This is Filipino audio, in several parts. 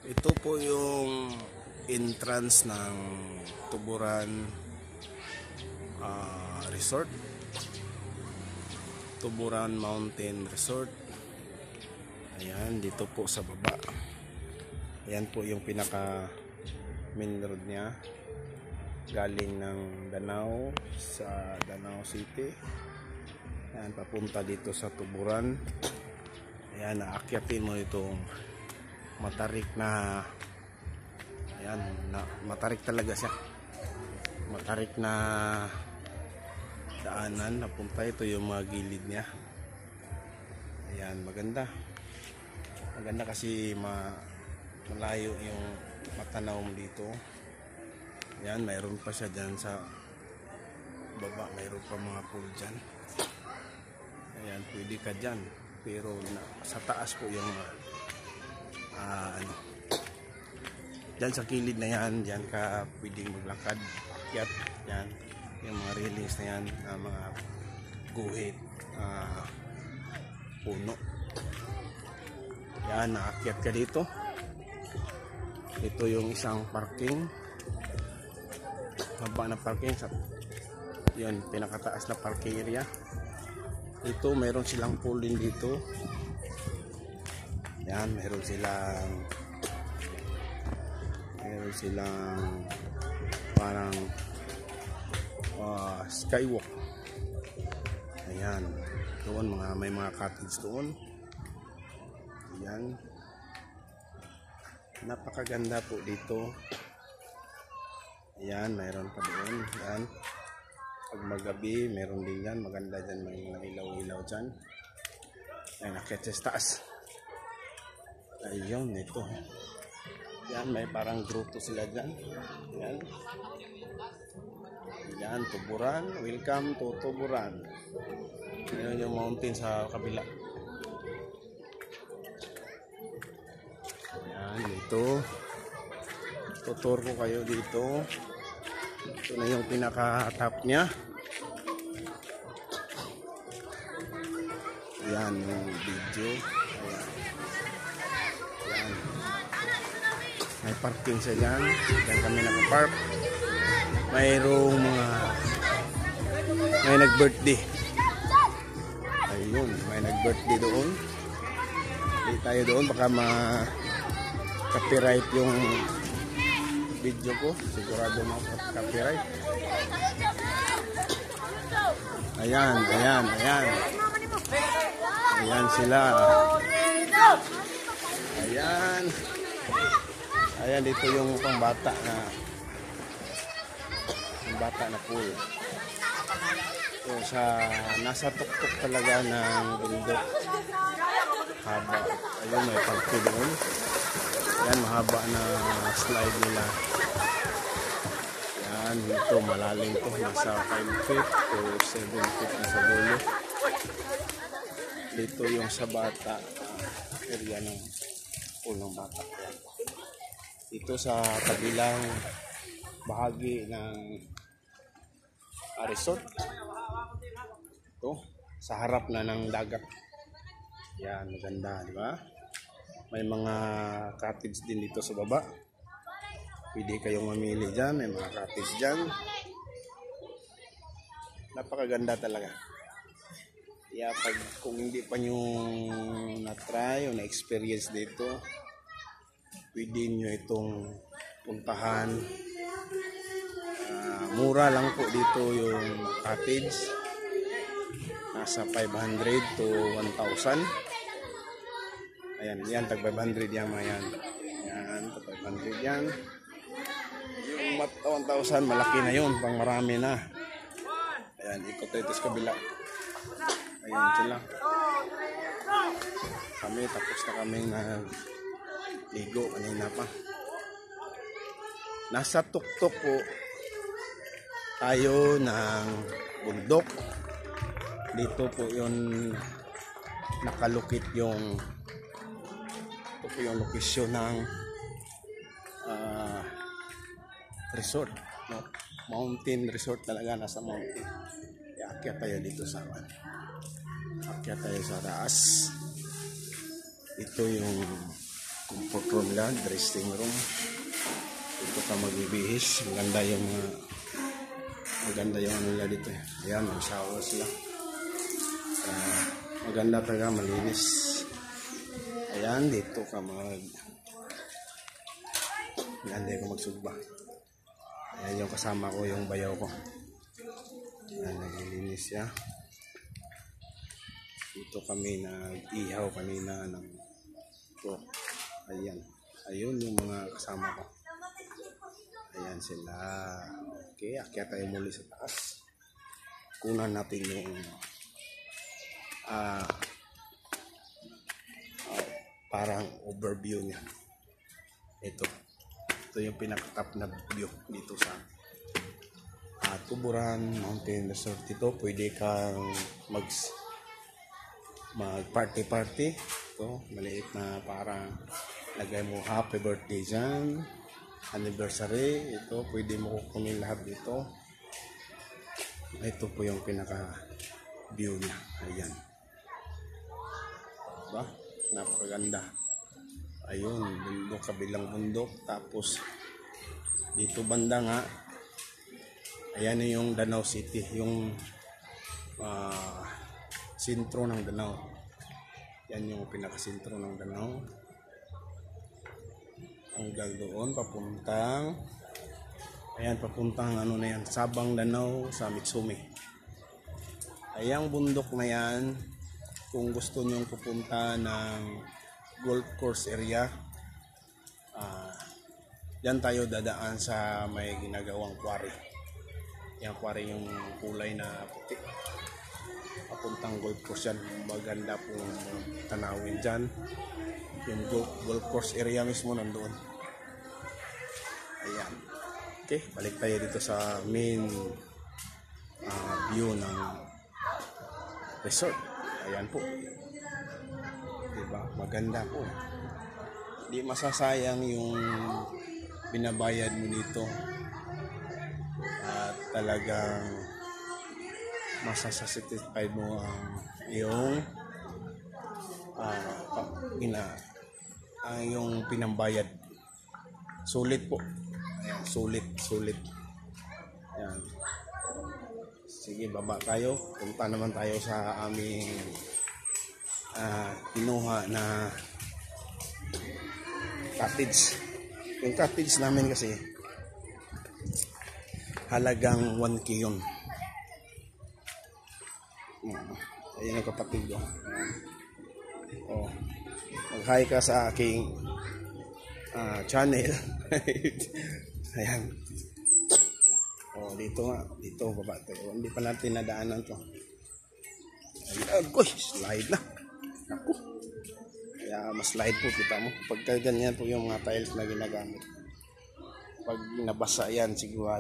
Ito po yung entrance ng Tuburan Resort, Tuburan Mountain Resort. Ayan, dito po sa baba. Ayan po yung pinaka main road niya, galing ng Danao sa Danao City. Ayan, papunta dito sa Tuburan. Ayan, naakyatin mo itong matarik na, ayan, matarik talaga siya, matarik na daanan. Napunta ito yung mga gilid niya. Ayan, maganda kasi malayo yung matanaw mo dito. Ayan, mayroon pa siya dyan sa baba, mayroon pa mga pool dyan. Ayan, pwede ka dyan, pero sa taas po yung dyan sa kilid na yan, dyan ka pwedeng maglakad, akyat. Yan, yung mga railings na yan, mga guhit, puno. Yan, naakyat ka dito. Ito yung isang parking, haba na parking, yun, pinakataas na parking area. Ito, mayroon silang pool din dito. Yan, meron silang parang skywalk. Ayan, doon may mga cottage doon. Ayan, napakaganda po dito. Ayan, mayroon pa doon. Ayan, pag magabi meron din yan, maganda dyan, may mga ilaw-ilaw dyan. Ayan, nakita sa taas. Ayun, ito. Yan, may parang grupo sila dyan. Yan. Yan, Tuburan. Welcome to Tuburan. Ayan yung mountain sa kabila. Yan, ito. Tutur ko kayo dito. Ito na yung pinaka-top niya. Yan yung video. May parking sa dyan. Dyan kami nakapark. Mayroong may nag-birthday. Ayun, may nag-birthday doon. Hindi tayo doon, baka ma-copyright yung video ko. Sigurado ma-copyright. Ayan. Ayan sila. Ayan, dito yung pangbata na pool. So, nasa tuktok talaga ng bundok. Haba. Ayun, may parke doon. Ayan, mahaba na slide nila. Ayan, ito malalim to. Nasa 5 feet to 7 feet na sa dulo. Dito yung sa bata, area ng pool ng bata. Ayan. Ito sa kabilang bahagi ng resort. Ito, sa harap na ng dagat. Yan, maganda, di ba? May mga cottage din dito sa baba. Pwede kayong mamili dyan, may mga cottage dyan. Napakaganda talaga. Kaya kung hindi pa nyo na-try o na-experience dito, pwede nyo itong puntahan. Mura lang po dito yung cottage. Nasa 500 to 1,000. Ayan, yan, tag 500 yan mga yan. Ayan, tag 500 yan. Yung 1,000, malaki na yun, pang marami na. Ayan, ikot ito sa kabila. Ayan sila. Kami, tapos na kaming ligo kanina pa. Nasa tuktok po tayo ng bundok. Dito po yung nakalukit yung ito po yung lokasyon ng resort, no? Mountain resort talaga, nasa mountain. Akyat tayo dito sa akyat tayo sa taas. Ito yung comfort room nila, dressing room. Dito ka magbibihis. Maganda yung ano nila dito. Ayan, may shower sila. Maganda talaga, malinis. Ayan, dito ka maganda ka magsugba. Ayan yung kasama ko, yung bayaw ko. Ayan, naglilinis siya. Dito kami nag-ihaw kanina ng ito. Ayan. Ayun yung mga kasama ko. Ayan sila. Okay, akyat tayo muli sa taas. Kunan natin yung parang overview niya. Ito yung pinaka-top na view dito sa Tuburan Mountain Resort. Ito pwede kang mag-party. Ito maliit na parang lagay mo happy birthday dyan, anniversary. Ito pwede mo kukunin lahat dito. Ito po yung pinaka-view niya. Ayan. Diba? Napakaganda. Ayun, bundok, kabilang bundok. Tapos dito banda nga, ayan yung Danau City, yung sentro ng Danau. Yan yung pinakasentro ng Danau. Hanggang doon papuntang ano na yan, Sabang Danau sa Mitsumi. Ayang bundok na yan, kung gusto nyong pupunta ng golf course area, yan tayo dadaan sa may ginagawang quarry. Yung quarry yung kulay na puti. Papuntang golf course yan. Maganda pong tanawin dyan. Yung golf course area mismo nandoon. Ayan. Okay, balik tayo dito sa main view ng resort. Ayan po. Diba? Maganda po. Di masasayang yung binabayad mo dito. At talagang masasatisfied mo ang iyong yung pinambayad. Sulit po. Ayan, sulit. Ayan. Sige, baba tayo. Punta naman tayo sa aming kinuha na cottage. Yung cottage namin kasi halagang 1K yun. Ayan yung kapatid ko. Oh, mag-hi ka sa aking channel. Ayan. Oh, dito nga. Dito, baba tayo. Hindi pa natin nadaanan to. Ayan. Uy, slide na. Ako. Kaya mas slide po, kita mo. Pagka ganyan po yung mga tiles na ginagamit. Pag nabasa yan,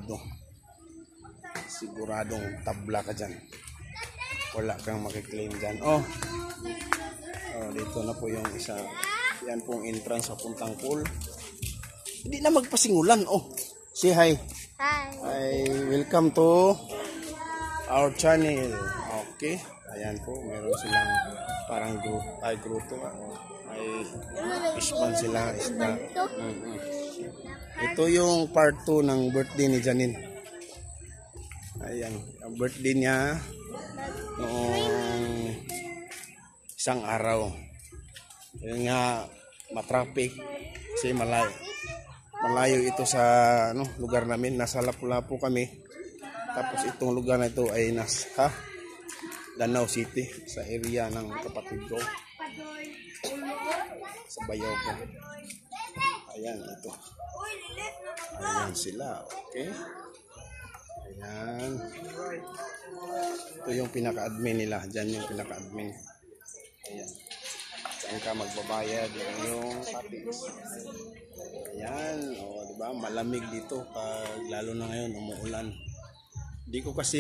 siguradong tabla ka dyan. Wala kang makiklaim dyan. Oh, dito na po yung isa. Yan pong entrance sa puntang pool. Hindi na magpasingulan. Oh, say hi. Hi. Welcome to our channel. Okay. Ayan po. Meron silang parang gruto. May ispan sila. Isda. Ito yung part 2 ng birthday ni Janine. Ayan. Ang birthday niya noong isang araw. Yun nga, matraffic kasi malayo ito sa lugar namin. Nasa Lapu-Lapu kami. Tapos itong lugar na ito ay nasa Danau City, sa area ng kapatid ko, sa bayaw ko. Ayan, ito. Ayan sila. Okay. Ayan. Ito yung pinaka-admin nila. Diyan yung pinaka-admin. Ayan. Diyan ka magbabayad ng yung cottage. Ayan. O, diba? Malamig dito pag lalo na ngayon umuulan. Hindi ko kasi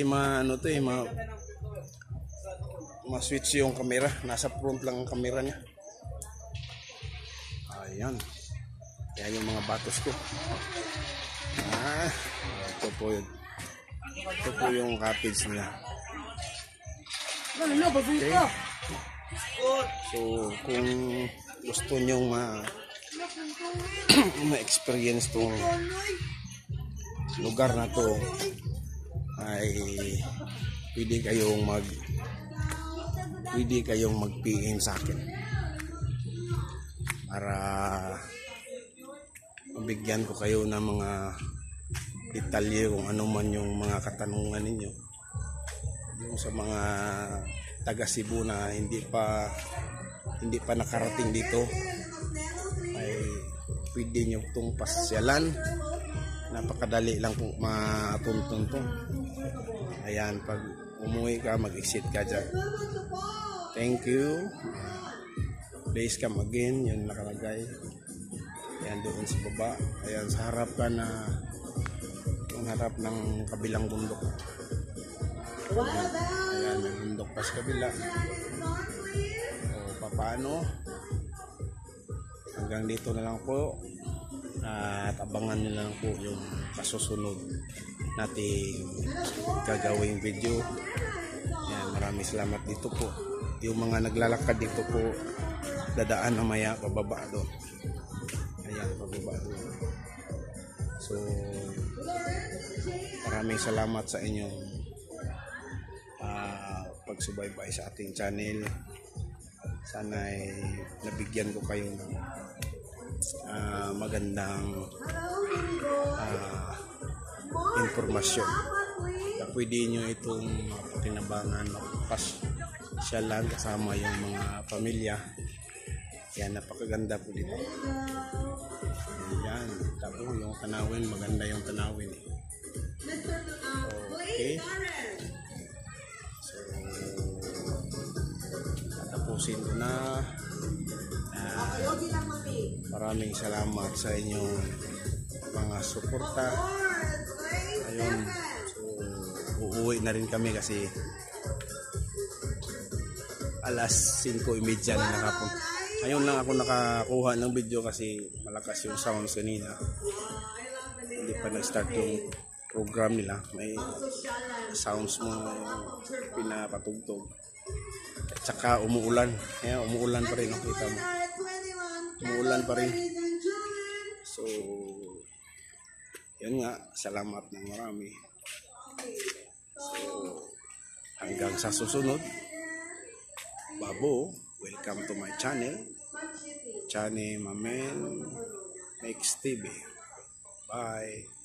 ma-switch yung camera. Nasa front lang ang camera niya. Ayan. Ayan yung mga batos ko. Ito po yun. Ito po yung cottage nila. Okay. So, kung gusto nyong ma-experience tong lugar na to, ay pwede kayong mag-PM sa akin para mabigyan ko kayo ng mga detalye kung ano man yung mga katanungan ninyo. Yung sa mga taga Cebu na hindi pa nakarating dito, ay pwede nyo itong pasyalan. Napakadali lang po matuntun to. Ayan, pag umuwi ka, mag-exit ka dyan. Thank you. Please come again. Yan nakalagay. Ayan, doon sa baba. Ayan, sa harap ka na yung harap ng kabilang bundok. Ayan, may bundok pa sa kabila. So, paano? Hanggang dito na lang po. At abangan nyo lang po yung kasusunod nating gagawing video. Ayan, maraming salamat dito po. Yung mga naglalakad dito po, dadaan mamaya pababa doon. Ayan, pababa doon. So, maraming salamat sa inyong pagsubaybay sa ating channel. Sana ay nabigyan ko kayo ng magandang informasyon na pwede nyo itong pakinabangan, mapasyalan kasama yung mga pamilya. Yan, napakaganda po dito. Yan, tapos yung tanawin, maganda yung tanawin. Okay, so tapusin ko na. Maraming salamat sa inyong mga suporta. Ayun, so uuwi na rin kami kasi alas 5:30 na nakapon. Ngayon lang ako nakakuha ng video kasi malakas yung sounds kanina. Hindi pa nag-start yung program nila. May sounds mo pinapatugtog. At saka umuulan. Kaya umuulan pa rin, nakita mo. Umuulan pa rin. So, yun nga. Salamat ng marami. So, hanggang sa susunod. Babo, welcome to my channel. Channel Mamen Mix TV. Bye.